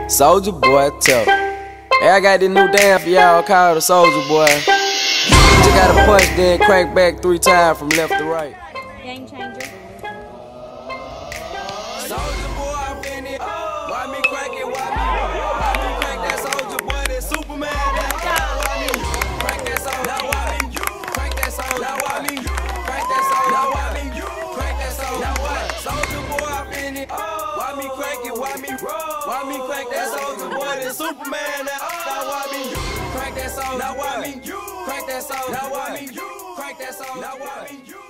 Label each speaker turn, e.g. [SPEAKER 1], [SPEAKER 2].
[SPEAKER 1] Soldier Boy tough. Hey, I got this new dance for y'all called the Soldier Boy. Just gotta punch, then crank back 3 times from left to right.
[SPEAKER 2] Game changer.
[SPEAKER 1] Soldier Boy, I'm in it. Why me crank it? Why me crank that Soldier Boy? That Superman. Why me crank that Soldier? Now why me crank that Soldier? Now why me crank that Soldier? Now why me crank that Soldier? Now what? Soldier Boy, I'm in it. Why me crank it? Why me roll? Why me crank that Soldier Boy? That Superman. Now why me crank that Soldier? Now why me crank that Soldier? Now why me crank that Soldier? Now why me